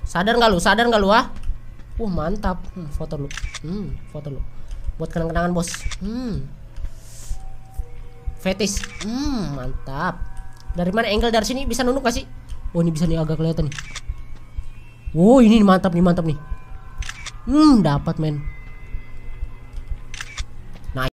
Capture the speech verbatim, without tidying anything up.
Sadar nggak lu? Sadar nggak lu ah? Wah mantap. Hmm, foto lu. Hmm, foto lu. Buat kenang-kenangan bos. Hmm. Fetis. Hmm, mantap. Dari mana angle dari sini bisa nunduk gak sih? Oh ini bisa nih, agak kelihatan nih. Oh ini mantap nih, mantap nih. Hmm, dapat men.